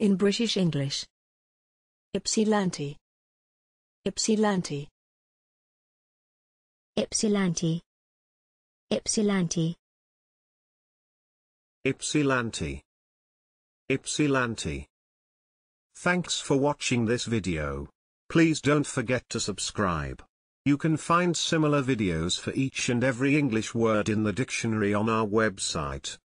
In British English. Ypsilanti. Ypsilanti. Ypsilanti. Ypsilanti. Ypsilanti. Ypsilanti. Thanks for watching this video. Please don't forget to subscribe. You can find similar videos for each and every English word in the dictionary on our website.